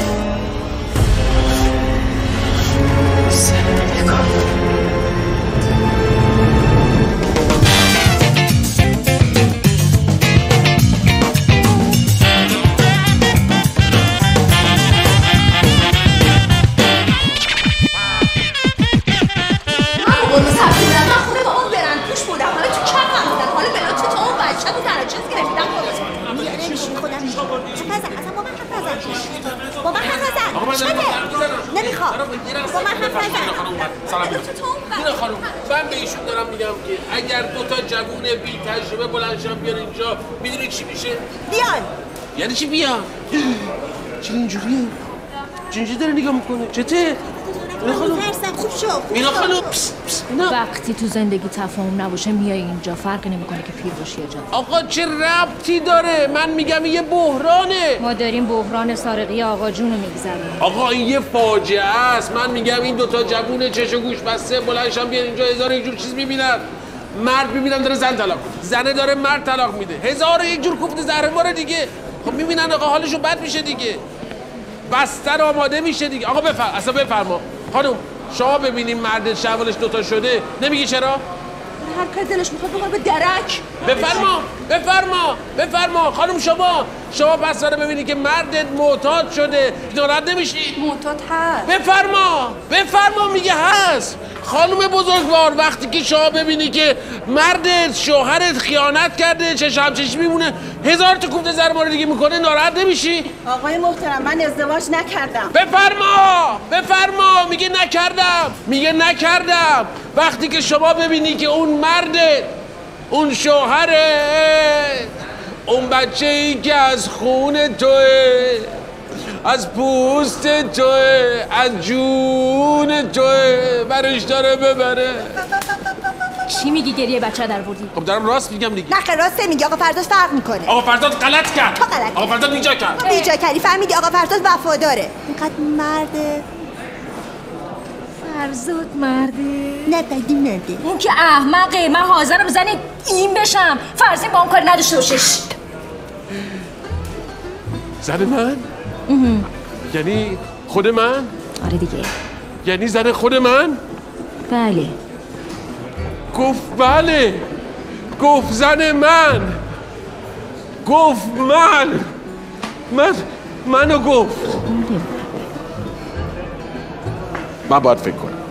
L: من به ایشون دارم میگم که اگر دو تا جوون بی تجربه بلند شدن بیان اینجا میدونی چی میشه؟
T: بیان.
L: یعنی چی بیان؟ چی اینجوریه؟ چی داره نگاه میکنه؟ چته؟
D: مینا خانم خوب شو.
L: مینا خانم
C: وقتی تو زندگی تفاهم نباشه میای اینجا فرقی نمیکنه که پیر باشی یا جوان.
L: آقا چه ربطی داره؟ من میگم یه بحرانه.
C: ما داریم بحران سارقی آقا جونو میگذرونیم.
L: آقا این یه فاجعه است. من میگم این دوتا جوون چش و گوش بسته بلندشن بیان اینجا هزار یک جور چیز میبینن. مرد میبینن داره زن طلاق میده، زنه داره مرد طلاق میده، هزار یک جور کوفت زهرمار دیگه. خب میبینن آقا حالشون بد میشه دیگه، بستر آماده میشه دیگه. آقا بفرما اصلا بفرما خانم شما ببینیم مرد شوالش دوتا شده نمیگی چرا؟
M: هر که دلش میخواد بخواد به درک.
L: بفرما بفرما بفرما خانم شما شما پس داره ببینی که مردت معتاد شده ناراحت نمیشی؟
M: معتاد هست.
L: بفرما بفرما میگه هست. خانم بزرگوار وقتی که شما ببینی که مردت شوهرت خیانت کرده چش همچش میمونه هزار تا کوفت زرمار دیگه میکنه ناراحت نمیشی؟
M: آقای محترم من ازدواج نکردم.
L: بفرما بفرما میگه نکردم میگه نکردم. وقتی که شما ببینی که اون مرده اون شوهره اون بچه ای که از خون توه از پوست توه از جون توه برش داره ببره.
C: چی میگی گریه بچه در بردی؟
L: خب دارم راست میگم دیگه.
D: نه راست نمیگی آقا فرداد فرق میکنه.
L: آقا فرداد غلط کرد.
D: تو غلط
L: آقا فرداد بیجا کرد.
D: بیجا کردی فهمیدی آقا فرداد وفاداره. اینقدر مرده.
C: فرزاد مرده؟
D: نه بدی مرده.
C: اون که احمقه. من حاضرم زن این بشم فرضی با اون کار نداشته باشش.
L: زن من؟ یعنی خود من؟
C: آره دیگه.
L: یعنی زن خود من؟
C: بله.
L: گفت بله. گفت زن من. گفت من. من منو گفت. من باید فکر کنم.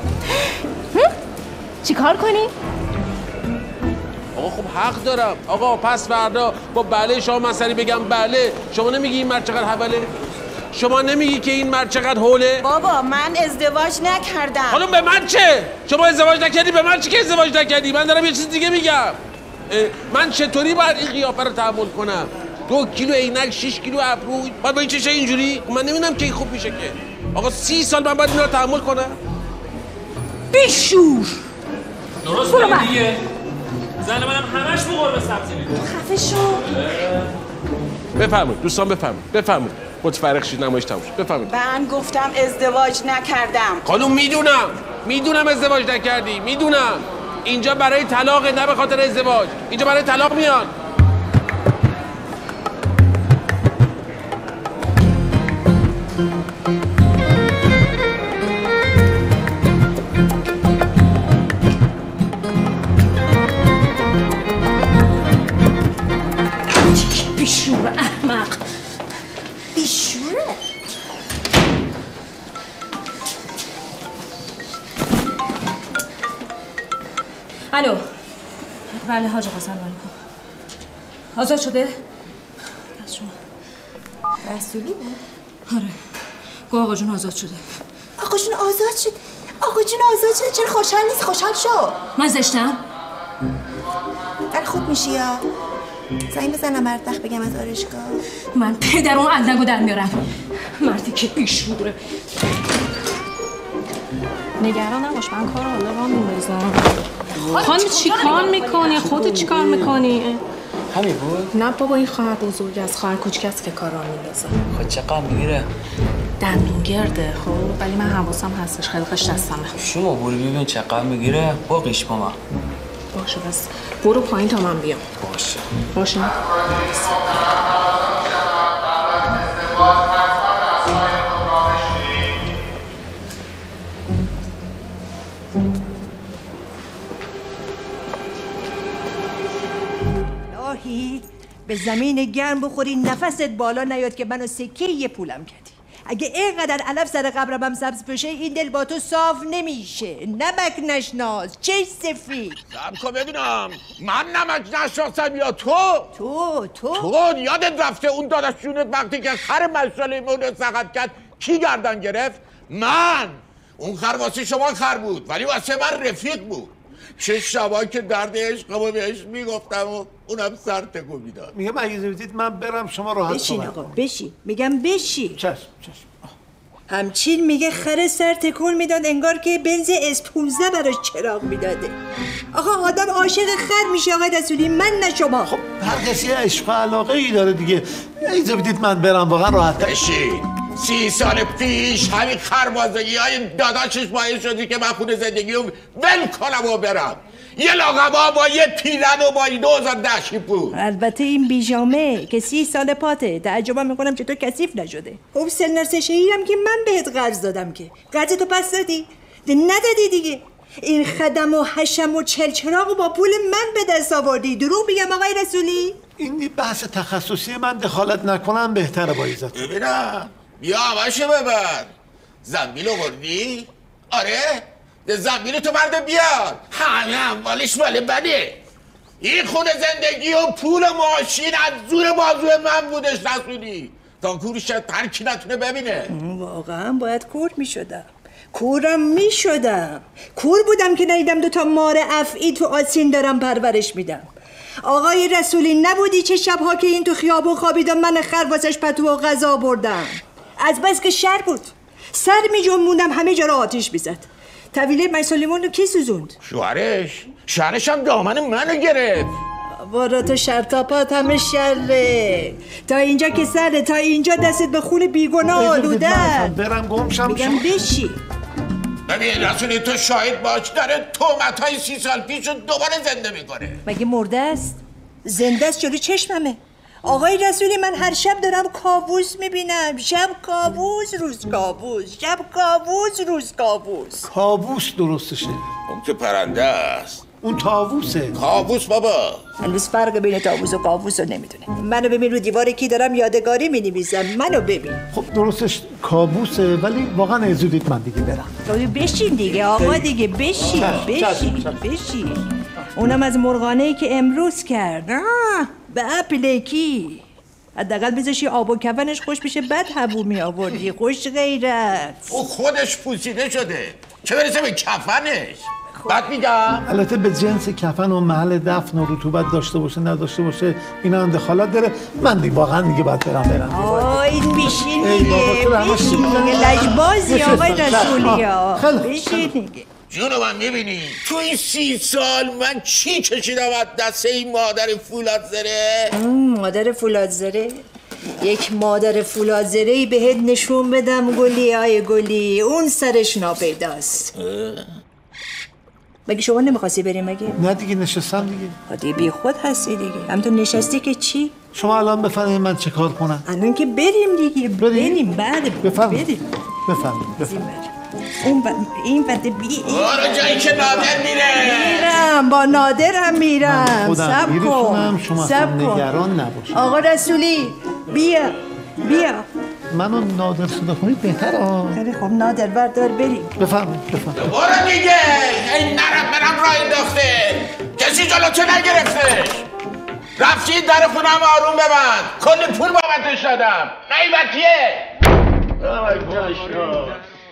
C: چی کار کنی؟
L: آقا خب حق دارم. آقا پس فردا با بله شما من سری بگم بله شما نمیگی این مرد چقدر حوله؟ شما نمیگی که این مرد چقدر حوله؟
H: بابا من ازدواج نکردم.
L: خانم به من چه؟ شما ازدواج نکردی، به من چه که ازدواج نکردی؟ من دارم یه چیز دیگه میگم. من چطوری باید این قیافه رو تحمل کنم؟ دو کیلو عینک، شش کیلو ابرو، بعد با این چشه اینجوری؟ من نمیدونم که خوب میشه که. آقا سی سال من باید اینا رو تحمل کنم؟
C: بیشور.
N: درست میگی دیگه. زن منم همش به قرب سبزی میده.
C: خفه شو.
L: بفرمایید دوستان، بفرمایید بفرمایید متفرق شید، نمایش تموم شد. بفرمایید.
H: من گفتم ازدواج نکردم.
L: خانم میدونم میدونم ازدواج نکردی، میدونم اینجا برای طلاق، نه به خاطر ازدواج. اینجا برای طلاق میان.
C: بیشور احمق.
D: بیشوره.
C: الو. بله حاج قاسم، علیکم. آزاد شده؟ از شما.
D: رسولی بود؟
C: آره. گو آقا جون آزاد شده.
D: آقا جون آزاد شد. آقا جون آزاد شده. چرا خوشحال نیست؟ خوشحال شو.
C: من زشتم؟
D: در خوب میشی یا؟ زنگ بزنم مرد بگم از آرشگاه.
C: من پدر اون علنگو در میارم. مردی که بیشوره.
I: نگران نباش، من کار حالا را میندازم. خانم چی کار میکنی؟ خودت چی کار میکنی؟
Q: همین بود؟
I: نه بابا، این خواهر بزرگ از خواهر کوچک است که کار را میندازه.
Q: خود چقدر میگیره؟
I: دندون گرده خب، ولی من حواسم هستش، خلقش دستمه.
Q: شما برو ببین چقدر میگیره، باقیش با من.
I: باشه بس برو پایین تا من بیام.
Q: باشه
I: باشه.
B: الهی به زمین گرم بخوری نفست بالا نیاد که منو سکه یه پولم کردی. اگه اینقدر علف سر قبرم سبز بشه این دل با تو صاف نمیشه. نمک نشناس چش سفید.
G: سب کن ببینم من نمک نشناسم یا تو؟
B: تو تو
G: تو یادت رفته اون داداش جونت وقتی که خر مشالیمون رو سقط کرد کی گردن گرفت؟ من. اون خر واسه شما خر بود ولی واسه من رفیق بود. چه شبا که درد عشقمو بهش میگفتم و اونم سر تکون میداد.
E: میگم اگه بدید من برم شما راحت
B: بشین آقا بشین. میگم بشین.
E: چشم چشم.
B: همچین میگه خر سر تکون میداد انگار که بنز اس پانزده براش چراغ میداده. آقا آدم عاشق خر میشه آقای رسولی، من نه شما.
E: خب هر کسی عشق و علاقه ای داره دیگه. اجازه بدید من برم واقعا راحت.
G: بشین. سی سال پیش همین خربازگی های داداشش باعث شدی که من خونه زندگی رو ول کنم و برم. یه لاغبا با یه پیرن و با دوزار دشی بود.
B: البته این بیجامه که سی سال پاته. تعجبم میکنم چطور کثیف نشده. خب سلنرسشهی هم که من بهت قرض دادم که قرض تو پس دادی؟ ندادی دیگه. این خدم و حشم و چلچراغ با پول من به دست آوردی. دروغ میگم آقای رسولی؟
E: این بحث تخصصی من دخالت نکنم بهتره با عزت.
G: ببینم بیا آقاشه ببر. زنبیل آوردی؟ آره؟ زنبیل تو برده بیار. همه اموالش مال بده. این خونه زندگی و پول و ماشین از زور بازوی من بودش رسولی تا کورش ترکی نتونه ببینه.
B: واقعا باید کور میشدم. کورم میشدم. کور بودم که ندیدم دوتا مار افعی تو آسین دارم پرورش میدم. آقای رسولی نبودی چه شبها که این تو خیابون خوابیدم من خر واسش پتو و غذا بردم. از بس که شر بود سر می جنبوندم همه جا رو آتیش میزد. طویله مسالیمون رو کی سوزوند؟
G: شوهرش. شوهرش هم دامن منو گرفت.
B: بارا تو شرطاپات همه شره. تا اینجا که سره، تا اینجا دستت به خون بیگناه آلوده.
E: برم گم شم.
B: میگم بشی.
G: ببین رسولی تو شاهد باش داره تهمت‌های سی سال پیش رو دوباره زنده میکنه.
B: مگه مرده است؟ زنده است جلو چشممه. آقای رسولی من هر شب دارم کابوس میبینم. شب کابوس روز کابوس، شب کابوس روز کابوس.
E: کابوس درستشه.
G: اون که پرنده است.
E: اون طاووسه.
G: کابوس بابا.
B: هنوز فرق بین طاووس و کابوس رو نمیدونه. منو ببین رو دیوار کی دارم یادگاری مینویسم. منو ببین.
E: خب درستش کابوسه ولی واقعا اجازه من دیگه برم.
B: بشین دیگه آقا دیگه بشین بشین بشین. اونم از مرغانه‌ای که امروز کرد. آه به اپلکی. حداقل بذاشی آب و کفنش خوش بشه بعد هبو می آوردی. خوش غیرت.
G: او خودش پوسیده شده، چه برسه به کفنش. بعد میگم
E: البته به جنس کفن و محل دفن و رطوبت داشته باشه نداشته باشه اینا هم دخالت داره. من دیگه واقعا دیگه باید برم برم.
B: آه این بیشین دیگه بیشین دیگه لجبازی آقای رسولی ها. بیشین دیگه.
G: جونو من میبینی تو این سی سال من چی کشیدم از دست این مادر فولاد زره؟
B: مادر فولاد زره؟ یک مادر فولاد زره‌ای بهت نشون بدم گلی آی گلی اون سرش ناپیداست. مگه شما نمیخواستی بریم مگه؟
E: نه دیگه نشستم دیگه.
B: دیگه بی خود هستی دیگه. همتون نشستی که چی؟
E: شما الان بفرمایید من چه کار کنم؟
B: الان که بریم دیگه. بریم, بریم. بعد
E: بفرمایید.
B: بریم.
E: بفرمایید. بفرمایید.
B: اون ب... این بده بی
G: برو جایی که نادر میره.
B: میرم با نادر هم میرم.
E: خودم
B: سب کن.
E: شما نگران نباشید.
B: آقا رسولی بیا بیا.
E: منو نادر صدا کنید بهتره ها.
B: خیلی خب نادر بردار بریم.
E: بفرمایید بفرمایید.
G: برو دیگه. این نرم برم راه انداخته. کسی جلوتو نگرفتش. رفتی در خونم آروم ببند. کلی پول بابتش دادم. غیبتیه. آی باشا.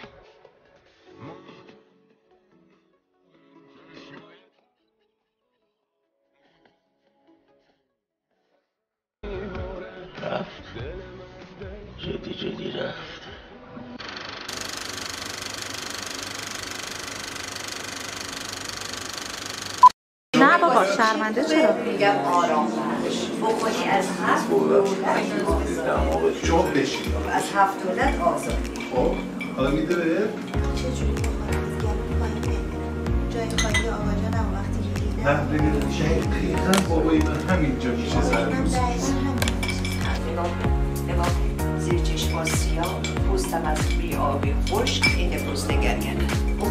R: رفت جدی جدی رفت.
C: نه بابا شرمنده چرا؟
B: میگم آرام بکنی از هفت
R: شما بشید
B: از هفت دولت آزادی.
R: خب حالا میده بهت؟
D: چجوری جای خالی آقا جانم وقتی میگیدم
R: نه ببینید دقیقا بابای من همینجا میشه سر
B: نگاه زیر چشم سیاه پوستم از بی آبی خشک این پوست گرگنه.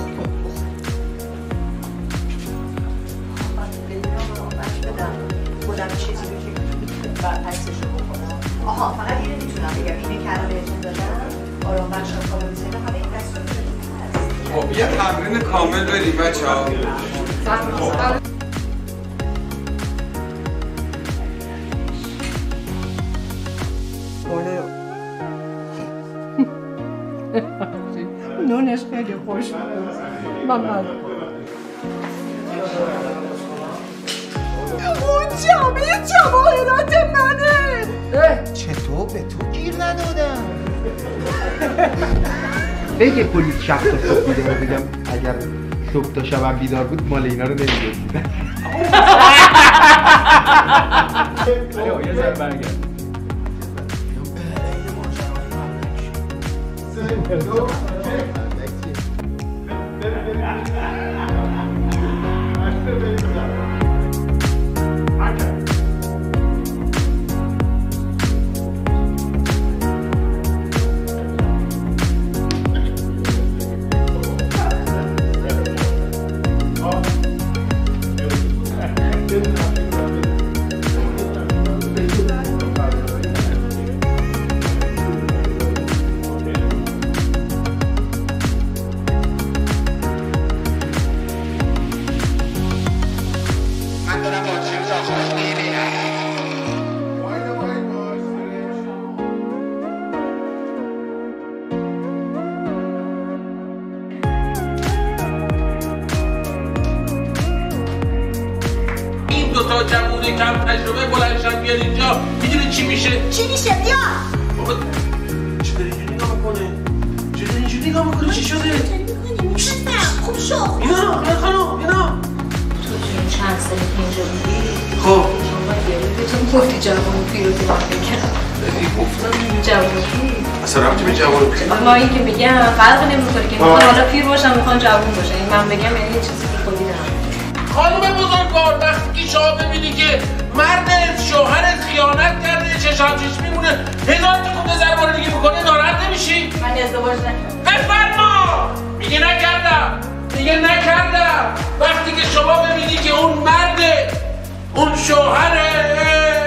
B: خودم چیزی که بعد عکسشو بکنم. آها فقط اینو میتونم بگم اینه که الان بهتون دادم آرام بخش خواب میزنه همه این دستور
N: خب یه تمرین کامل بریم بچه ها.
B: نونش خیلی خوش بود. من اون جامعه جواهرات منه.
U: چطور به تو گیر ندادم؟ بگه پلیس شب تا صبح بیدار بودم اگر صبح تا شبم بیدار بود مال اینا رو نمیدونم.
R: یه ذره برگرد.
L: دوتا جوونه کم تجربه بلندشن بیاد اینجا میدونی چی میشه؟
D: چی میشه؟ بیا
L: بابا چی داری اینجوری نگاه میکنه؟ چی داری اینجوری نگاه میکنه؟ چی شده؟
D: خوب شو
L: اینا اینا خانم اینا
C: تو چند سالی که اینجا بودی؟
L: خب
C: شما یادتون گفتی جوان پیروزی من بکنم
L: ای گفتم
C: جوان پیر
L: اصلا رفتی به جوان پیر
C: ما این که میگم فرق نمیکنه که میخوان حالا پیر باشن میخوان جوان باشن این من بگم یعنی یه چیزی که خودی دارم
L: خانم بزرگوار وقتی که شما ببینی که مرد شوهرت خیانت کرده چشام چشم میمونه هزار تا خود ضربه دیگه میکنه ناراحت نمیشی؟
C: من ازدواج نکردم
L: بفرما میگه نکردم میگه نکردم وقتی که شما ببینی که اون مرده اون شوهره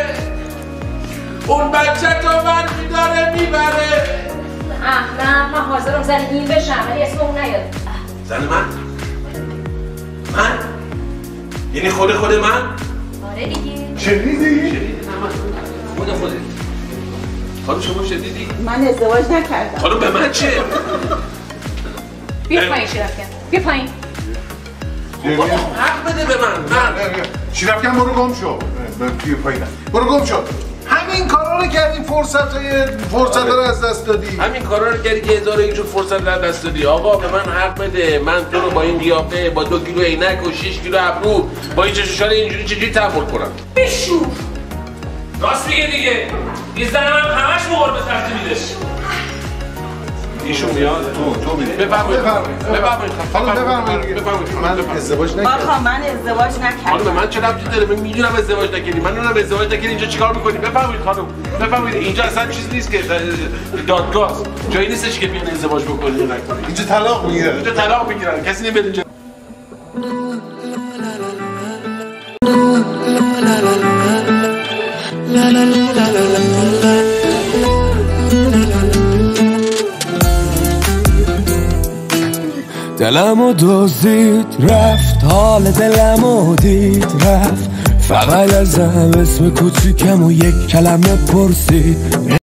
L: اون بچه تو بر میداره میبره
C: نه من حاضرم زن این بشم ولی اسم اون نیاد
L: زن من؟ من؟ یعنی خود خود من؟
C: آره دیگه
L: شنیدی؟ شنیدی؟ خود خودت خانم شما شدیدی؟
M: من ازدواج نکردم.
L: خانم به من چه؟
C: بیا پایین شرفکن، بیا پایین.
L: حق بده به من. من
E: شرفکن برو گم شو. بیا پایین. برو گم شو. همین کارا رو کردی، فرصتای فرصت رو از دست دادی.
L: همین کارا رو کردی که هزار یک جور فرصت رو از دست دادی. آقا به من حق بده. من تو رو با این قیافه، با دو کیلو عینک و شش کیلو ابرو، با این چش و چال اینجوری چجوری تحمل کنم؟
C: بشور.
N: راست میگه دیگه. این زنم هم همش مقرب سختی میده.
L: ایشون میاد تو تو میده. بفرمایید. بفرمایید.
E: خانم بفرمایید. من ازدواج نکردم.
M: آقا من ازدواج نکردم.
L: خانم من چه ربطی داره؟ من میدونم ازدواج نکردی. من اونم ازدواج نکردی. اینجا چیکار می‌کنی؟ بفرمایید خانم. بفرمایید. اینجا اصلا چیز نیست که دادگاه. جایی نیستش که بیان ازدواج بکنید یا نکنید.
E: اینجا طلاق میگیرن.
L: اینجا طلاق میگیرن. کسی نمیاد اینجا.
S: دلمو دزدید رفت، حال دلمو دید رفت، فقط ازم اسم کوچیکم و یک کلمه پرسید.